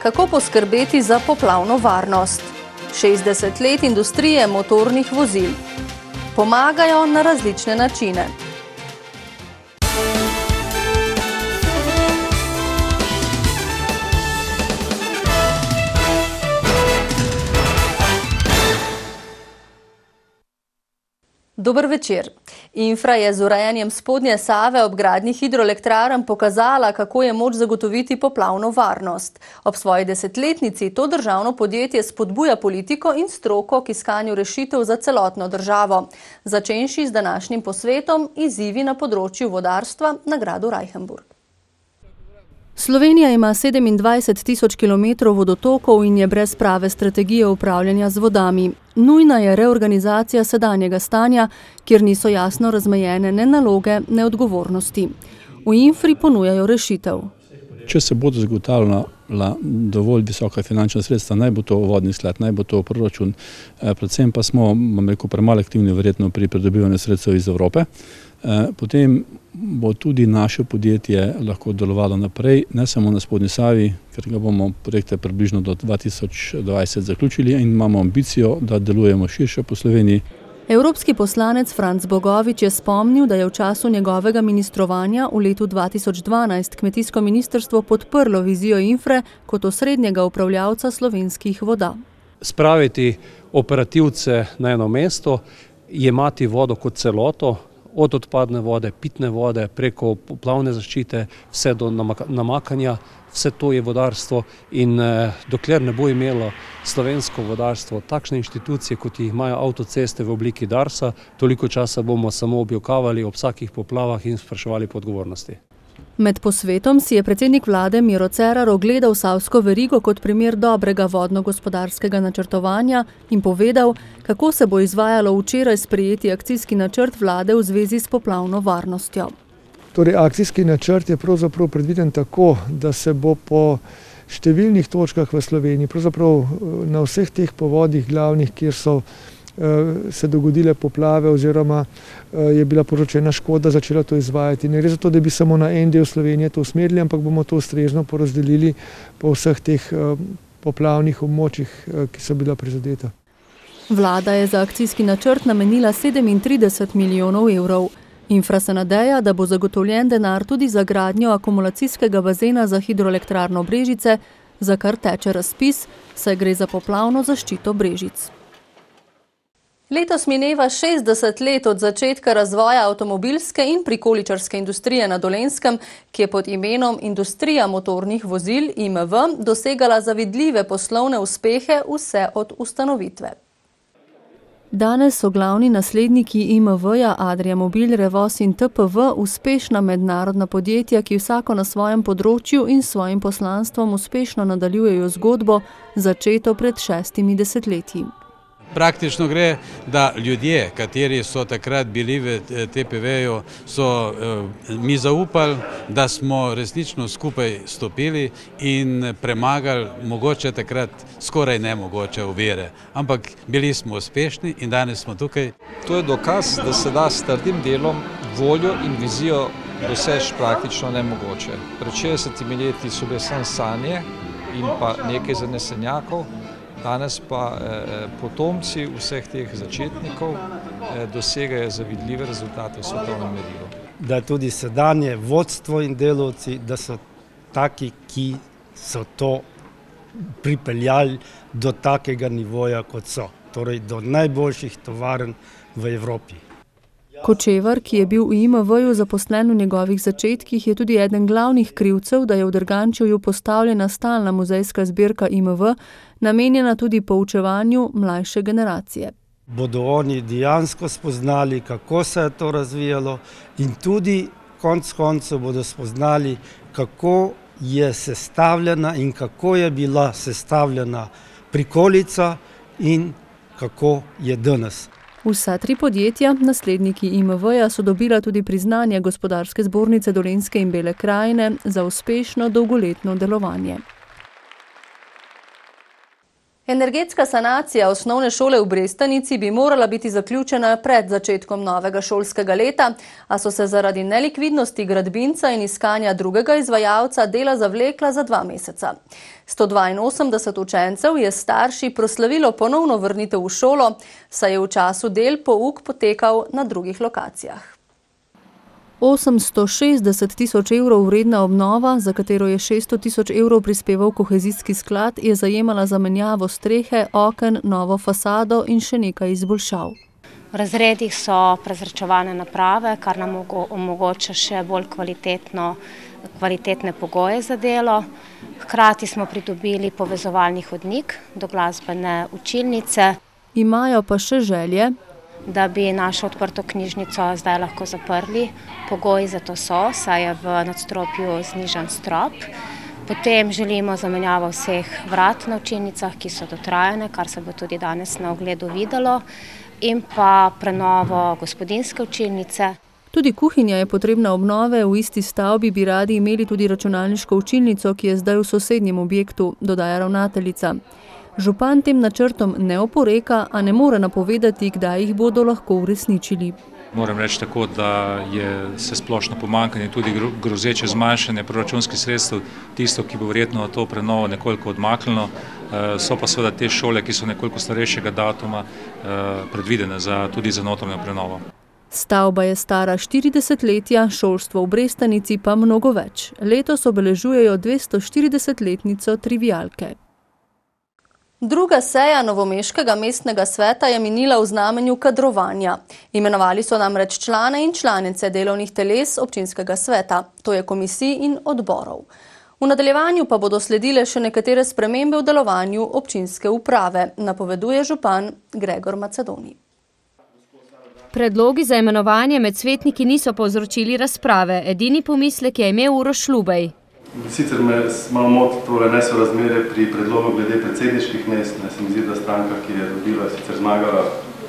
Kako poskrbeti za poplavno varnost? 60 let industrije motornih vozil. Pomagajo na različne načine. Dober večer. Infra je z urejanjem spodnje Save ob gradnji hidroelektrarn pokazala, kako je moč zagotoviti poplavno varnost. Ob svoji desetletnici to državno podjetje spodbuja politiko in stroko k iskanju rešitev za celotno državo. Začenši z današnjim posvetom izzivi na področju vodarstva na gradu Reichenburg. Slovenija ima 27.000 kilometrov vodotokov in je brez prave strategije upravljanja z vodami. Nujna je reorganizacija sedanjega stanja, kjer niso jasno razmejene ne naloge, ne odgovornosti. V Infri ponujajo rešitev. Če se bodo zagotavljala dovolj visoka finančna sredstva, naj bo to vodni sklad, naj bo to proračun, predvsem pa smo, premalo aktivni verjetno pri pridobivanju sredstev iz Evrope, potem bo tudi naše podjetje lahko delovalo naprej, ne samo na spodnji Savi, ker ga bomo projekte približno do 2020 zaključili in imamo ambicijo, da delujemo širše po Sloveniji. Evropski poslanec Franc Bogovič je spomnil, da je v času njegovega ministrovanja v letu 2012 kmetijsko ministrstvo podprlo vizijo Infre kot osrednjega upravljavca slovenskih voda. Spraviti operativce na eno mesto, jemati vodo kot celoto, od odpadne vode, pitne vode, preko poplavne zaščite, vse do namakanja, vse to je vodarstvo in dokler ne bo imelo slovensko vodarstvo takšne inštitucije, kot jih imajo avtoceste v obliki Darsa, toliko časa bomo samo objokavali ob vsakih poplavah in spraševali po odgovornosti. Med posvetom si je predsednik vlade Miro Cerar ogledal Savsko verigo kot primer dobrega vodno-gospodarskega načrtovanja in povedal, kako se bo izvajalo včeraj sprejeti akcijski načrt vlade v zvezi s poplavno varnostjo. Torej, akcijski načrt je pravzaprav predviden tako, da se bo po številnih točkah v Sloveniji, pravzaprav na vseh teh povodih glavnih, kjer so se dogodile poplave oziroma je bila povzročena škoda, začela to izvajati. Ne gre za to, da bi samo na en del Slovenije to usmerili, ampak bomo to ustrezno porazdelili po vseh teh poplavnih območjih, ki so bila prizadeta. Vlada je za akcijski načrt namenila 37 milijonov evrov. Infra se nadeja, da bo zagotovljen denar tudi za gradnjo akumulacijskega bazena za hidroelektrarno Brežice, za kar teče razpis, saj gre za poplavno zaščito Brežic. Letos mineva 60 let od začetka razvoja avtomobilske in prikoličarske industrije na Dolenjskem, ki je pod imenom Industrija motornih vozil IMV dosegala zavidljive poslovne uspehe vse od ustanovitve. Danes so glavni nasledniki IMV-ja Adria Mobil, Revoz in TPV uspešna mednarodna podjetja, ki vsako na svojem področju in svojim poslanstvom uspešno nadaljujejo zgodbo, začeto pred 6 desetletji. Praktično gre, da ljudje, kateri so takrat bili v TPV-ju, so mi zaupali, da smo resnično skupaj stopili in premagali mogoče takrat skoraj nemogoče ovire. Ampak bili smo uspešni in danes smo tukaj. To je dokaz, da se da s trdim delom, voljo in vizijo doseči praktično nemogoče. Pred 60 leti so bile samo sanje in pa nekaj zanesenjakov. Danes pa potomci vseh teh začetnikov dosegajo zavidljive rezultate v svetovnem merilu. Da tudi sedanje vodstvo in delavci, da so taki, ki so to pripeljali do takega nivoja, kot so, torej do najboljših tovarn v Evropi. Kočevar, ki je bil v IMV-ju zaposlen v njegovih začetkih, je tudi eden glavnih krivcev, da je v Drgančevju postavljena stalna muzejska zbirka IMV, namenjena tudi poučevanju mlajše generacije. Bodo oni dejansko spoznali, kako se je to razvijalo in tudi konec koncev bodo spoznali, kako je sestavljena in kako je bila sestavljena prikolica in kako je danes. Vsa tri podjetja, nasledniki IMV-ja, so dobila tudi priznanje Gospodarske zbornice Dolenjske in Bele krajine za uspešno dolgoletno delovanje. Energetska sanacija osnovne šole v Brestanici bi morala biti zaključena pred začetkom novega šolskega leta, a so se zaradi nelikvidnosti gradbinca in iskanja drugega izvajalca dela zavlekla za 2 meseca. 182 učencev je starši proslavilo ponovno vrnitev v šolo, saj je v času del pouk potekal na drugih lokacijah. 860 tisoč evrov vredna obnova, za katero je 600 tisoč evrov prispeval kohezijski sklad, je zajemala zamenjavo strehe, oken, novo fasado in še nekaj izboljšav. V razredih so prezračevalne naprave, kar nam omogoča še bolj kvalitetne pogoje za delo. Hkrati smo pridobili povezovalni hodnik do glasbene učilnice. Imajo pa še želje, da bi našo odprto knjižnico zdaj lahko zaprli. Pogoji za to so, saj je v nadstropju znižan strop. Potem želimo zamenjavo vseh vrat na učilnicah, ki so dotrajane, kar se bo tudi danes na ogledu videlo, in pa prenovo gospodinjske učilnice. Tudi kuhinja je potrebna obnove, v isti stavbi bi radi imeli tudi računalniško učilnico, ki je zdaj v sosednjem objektu, dodaja ravnateljica. Župan tem načrtom ne oporeka, a ne more napovedati, kdaj jih bodo lahko uresničili. Moram reči tako, da je se splošno pomanjkanje tudi grozeče zmanjšanje proračunskih sredstev tisto, ki bo verjetno to prenovo nekoliko odmaknilo. So pa seveda te šole, ki so nekoliko starejšega datuma, predvidene tudi za notranjo prenovo. Stavba je stara 40-letja, šolstvo v Brestanici pa mnogo več. Letos obeležujejo 240-letnico trivialke. Druga seja novomeškega mestnega sveta je minila v znamenju kadrovanja. Imenovali so namreč člane in članice delovnih teles občinskega sveta, to je komisij in odborov. V nadaljevanju pa bodo sledile še nekatere spremembe v delovanju občinske uprave, napoveduje župan Gregor Macedoni. Predlogi za imenovanje med svetniki niso povzročili razprave, edini pomislek je imel Uroš Šlubej. Sicer me malo moti tole nesorazmerje pri predlogu glede predsedniških mest. Se mi zdi, da stranka, ki je dobila, sicer zmagala,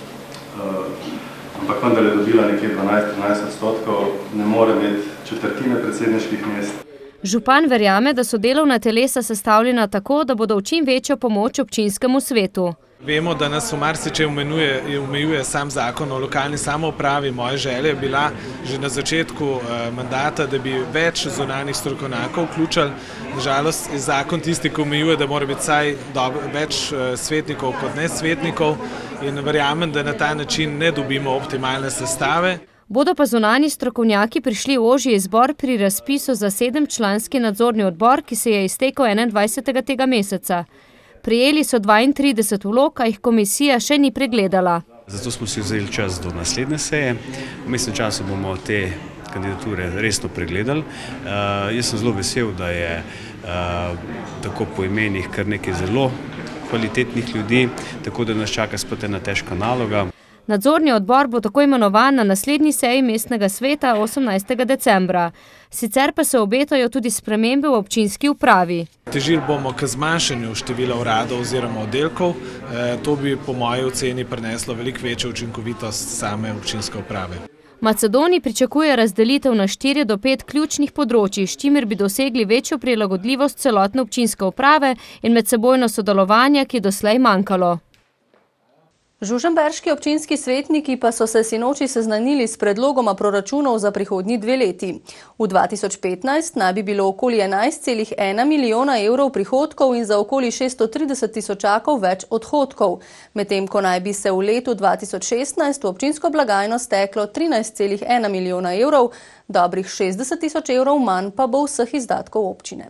ampak vendar je dobila nekje 12-13%, ne more imeti četrtine predsedniških mest. Župan verjame, da so delovna telesa sestavljena tako, da bodo v čim večjo pomoč občinskemu svetu. Vemo, da nas v marsičem omejuje sam zakon o lokalni samoupravi. Moja želja je bila že na začetku mandata, da bi več zunanjih strokovnjakov vključili. Nažalost je zakon tisti, ki omejuje, da mora biti vsaj več svetnikov kot nesvetnikov, in verjamem, da na ta način ne dobimo optimalne sestave. Bodo pa zunanji strokovnjaki prišli v ožji izbor pri razpisu za 7-članski nadzorni odbor, ki se je iztekel 21. tega meseca. Prijeli so 32 vlog, a jih komisija še ni pregledala. Zato smo si vzeli čas do naslednje seje. V vmesnem času bomo te kandidature resno pregledali. Jaz sem zelo vesel, da je tako po imenih kar nekaj zelo kvalitetnih ljudi, tako da nas čaka spet ena težka naloga. Nadzorni odbor bo tako imenovan na naslednji seji mestnega sveta 18. decembra. Sicer pa se obetajo tudi spremembe v občinski upravi. Težili bomo k zmanjšanju števila uradov oziroma oddelkov. To bi po moji oceni prineslo veliko večjo učinkovitost same občinske uprave. Macedoni pričakuje razdelitev na 4 do 5 ključnih področij, s čimer bi dosegli večjo prilagodljivost celotne občinske uprave in medsebojno sodelovanje, ki je doslej manjkalo. Žužemberški občinski svetniki pa so se sinoči seznanili s predlogoma proračunov za prihodnji 2 leti. V 2015 naj bi bilo okoli 11,1 milijona evrov prihodkov in za okoli 630 tisočakov več odhodkov, medtem ko naj bi se v letu 2016 v občinsko blagajno steklo 13,1 milijona evrov, dobrih 60 tisoč evrov manj pa bo vseh izdatkov občine.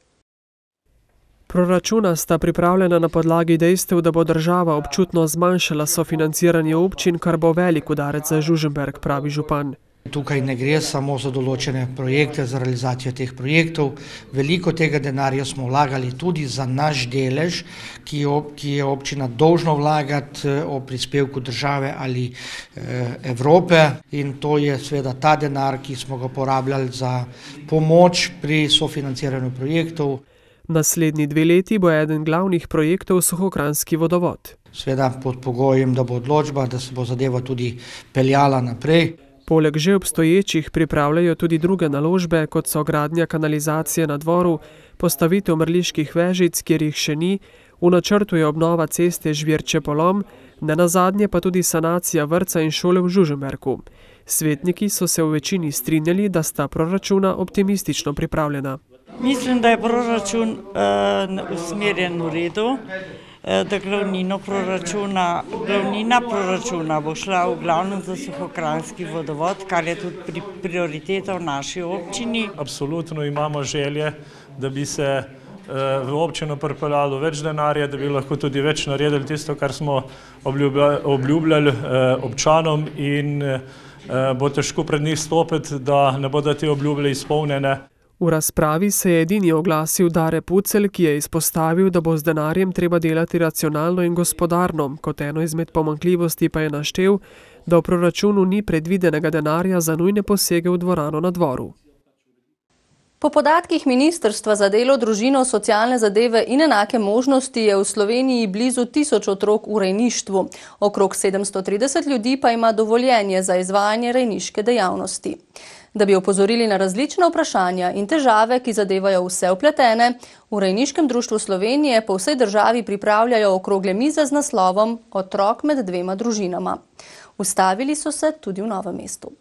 Proračuna sta pripravljena na podlagi dejstev, da bo država občutno zmanjšala sofinanciranje občin, kar bo velik udarec za Žužemberk, pravi župan. Tukaj ne gre samo za določene projekte, za realizacijo teh projektov. Veliko tega denarja smo vlagali tudi za naš delež, ki je občina dolžna vlagati o prispevku države ali Evrope. In to je seveda ta denar, ki smo ga porabljali za pomoč pri sofinanciranju projektov. Naslednji 2 leti bo eden glavnih projektov Suhokranjski vodovod. Seveda pod pogojem, da bo odločba, da se bo zadeva tudi peljala naprej. Poleg že obstoječih pripravljajo tudi druge naložbe, kot so gradnja kanalizacije na dvoru, postavitev mrliških vežic, kjer jih še ni, V načrtu je obnova ceste Žvirče-Polom, nenazadnje pa tudi sanacija vrtca in šole v Žužemberku. Svetniki so se v večini strinjali, da sta proračuna optimistično pripravljena. Mislim, da je proračun usmerjen v redu, da glavnina proračuna bo šla v glavnem za Suhokranjski vodovod, kar je tudi prioriteta v naši občini. Absolutno imamo želje, da bi se v občino pripeljalo več denarja, da bi lahko tudi več naredili tisto, kar smo obljubljali občanom, in bo težko pred njih stopiti, da ne bodo te obljube izpolnjene. V razpravi se je edini oglasil Dare Pucelj, ki je izpostavil, da bo z denarjem treba delati racionalno in gospodarno. Kot eno izmed pomanjkljivosti pa je naštel, da v proračunu ni predvidenega denarja za nujne posege v dvorano na Dvoru. Po podatkih Ministrstva za delo, družino, socialne zadeve in enake možnosti je v Sloveniji blizu 1000 otrok v rejništvu. Okrog 730 ljudi pa ima dovoljenje za izvajanje rejniške dejavnosti. Da bi opozorili na različna vprašanja in težave, ki zadevajo vse vpletene, v Rejniškem društvu Slovenije po vsej državi pripravljajo okrogle mize z naslovom Otrok med dvema družinama. Ustavili so se tudi v Novem mestu.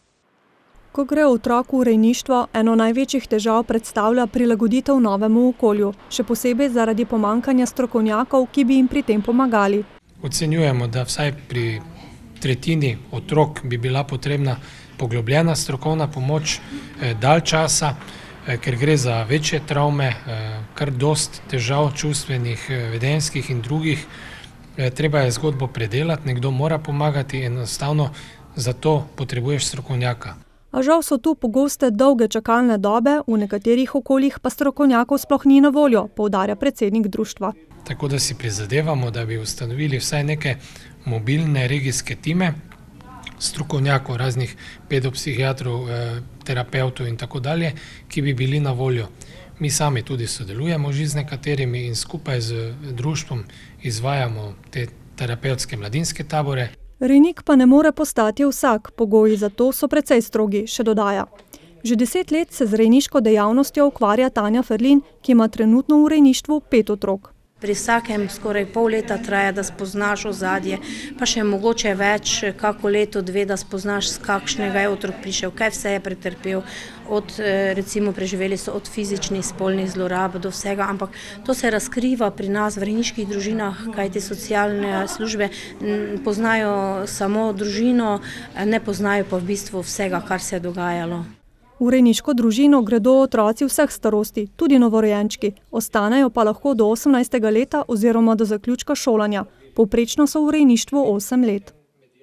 Ko gre otrok v rejništvo, eno največjih težav predstavlja prilagoditev novemu okolju, še posebej zaradi pomanjkanja strokovnjakov, ki bi jim pri tem pomagali. Ocenjujemo, da vsaj pri tretjini otrok bi bila potrebna poglobljena strokovna pomoč dalj časa, ker gre za večje travme, kar dost težav čustvenih, vedenjskih in drugih. Treba je zgodbo predelati, nekdo mora pomagati, enostavno zato potrebuješ strokovnjaka. A žal so tu pogoste dolge čakalne dobe, v nekaterih okoljih pa strokovnjakov sploh ni na voljo, poudarja predsednik društva. Tako da si prizadevamo, da bi ustanovili vsaj neke mobilne regijske time, strokovnjakov, raznih pedopsihiatrov, terapevtov in tako dalje, ki bi bili na voljo. Mi sami tudi sodelujemo že z nekaterimi in skupaj z društvom izvajamo te terapevtske mladinske tabore. Rejnik pa ne more postati vsak, pogoji za to so precej strogi, še dodaja. Že 10 let se z rejniško dejavnostjo ukvarja Tanja Ferlin, ki ima trenutno v rejništvu 5 otrok. Pri vsakem skoraj pol leta traja, da spoznaš ozadje, pa še mogoče več, kako leto, dve, da spoznaš, z kakšnega je otrok prišel, kaj vse je pretrpel. Recimo preživeli so od fizičnih, spolnih zlorab do vsega, ampak to se razkriva pri nas v rejniških družinah, kajti socialne službe poznajo samo družino, ne poznajo pa v bistvu vsega, kar se je dogajalo. V rejniško družino gredo otroci vseh starosti, tudi novorojenčki, ostanejo pa lahko do 18. leta oziroma do zaključka šolanja. Povprečno so v rejništvu 8 let.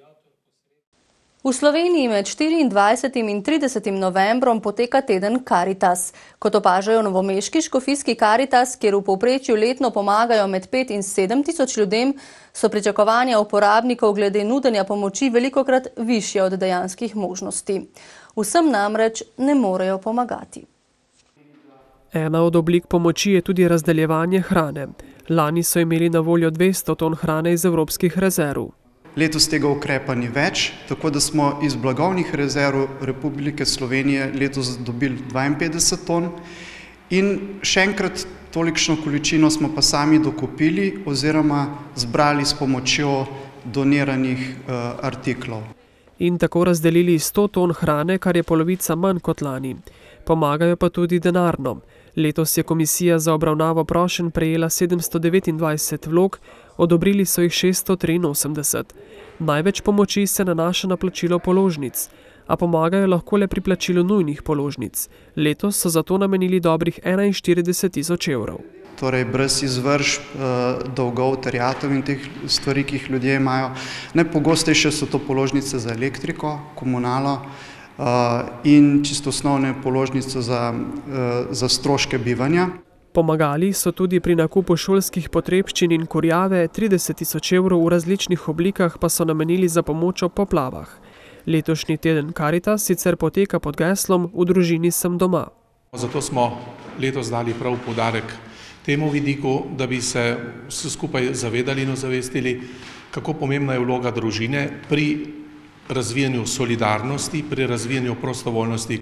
V Sloveniji med 24. in 30. novembrom poteka teden Karitas. Kot opažajo novomeški škofijski Karitas, kjer v povprečju letno pomagajo med 5 in 7 tisoč ljudem, so pričakovanja uporabnikov glede nudenja pomoči velikokrat višje od dejanskih možnosti. Vsem namreč ne morejo pomagati. Ena od oblik pomoči je tudi razdeljevanje hrane. Lani so imeli na voljo 200 ton hrane iz evropskih rezerv. Letos tega ukrepa ni več, tako da smo iz blagovnih rezerv Republike Slovenije letos dobili 52 ton in še enkrat tolikšno količino smo pa sami dokupili oziroma zbrali s pomočjo doniranih artiklov. In tako razdelili 100 ton hrane, kar je polovica manj kot lani. Pomagajo pa tudi denarno. Letos je komisija za obravnavo prošenj prejela 729 vlog, odobrili so jih 683. Največ pomoči se nanaša na plačilo položnic, a pomagajo lahko le pri plačilu nujnih položnic. Letos so zato namenili dobrih 41 tisoč evrov. Torej brez izvršb, dolgov, terjatev in teh stvari, ki jih ljudje imajo. Najpogostejše so to položnice za elektriko, komunalo in čisto osnovne položnice za stroške bivanja. Pomagali so tudi pri nakupu šolskih potrebščin in kurjave, 30 tisoč evrov v različnih oblikah pa so namenili za pomoč ob poplavah. Letošnji teden Karitas sicer poteka pod geslom V družini sem doma. Zato smo letos dali prav poudarek temu vidiku, da bi se vsi skupaj zavedali in ozavestili, kako pomembna je vloga družine pri razvijanju solidarnosti, pri razvijanju prostovoljnosti.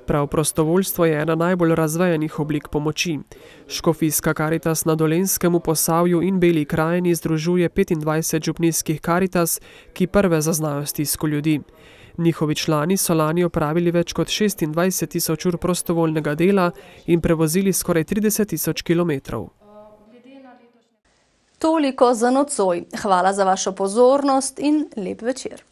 Prav prostovoljstvo je ena najbolj razvejanih oblik pomoči. Škofijska Karitas na Dolenjskem, v Posavju in Beli krajini združuje 25 župnijskih Karitas, ki prve zaznajo stisko ljudi. Njihovi člani so lani opravili več kot 26.000 ur prostovoljnega dela in prevozili skoraj 30.000 kilometrov. Toliko za nocoj. Hvala za vašo pozornost in lep večer.